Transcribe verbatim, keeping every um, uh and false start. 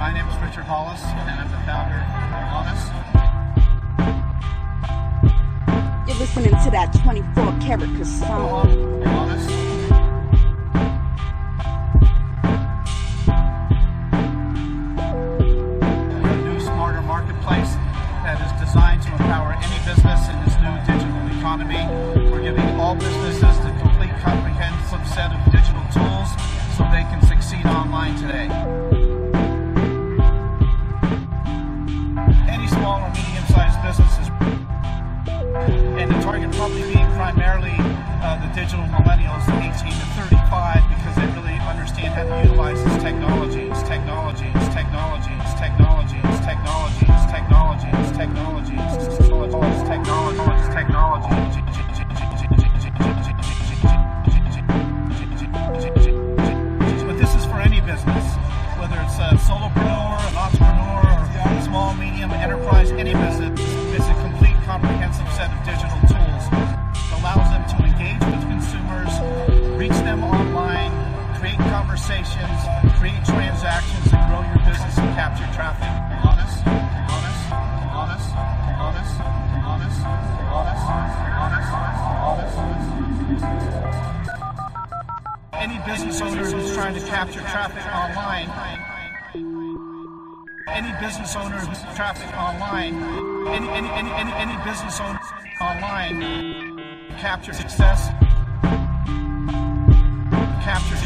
My name is Richard Hollis, and I'm the founder of Holonis. You're listening to that twenty-four karat Croissant. Hollis. A new, smarter marketplace that is designed to empower any business in this new digital economy. We're giving all businesses the complete comprehensive set of digital tools so they can succeed online today. Any small or medium-sized businesses, and the target probably being primarily uh, the digital millennials, eighteen to thirty-five, because they really understand how to utilize this technology, this technology, this technology, this technology, this technology, this technology, this technology, this technology, this technology, this technology. But this is for any business, whether it's a solopreneur, an entrepreneur, or small, medium enterprise, any business. It's a complete, comprehensive set of digital tools that allows them to engage with consumers, reach them online, create conversations, create transactions, and grow your business and capture traffic. Honest, honest, honest, honest, honest, honest, honest, honest. Any business owner who's trying to capture traffic online, any business owner who's traffic online, any any any any any business owner online capture success, capture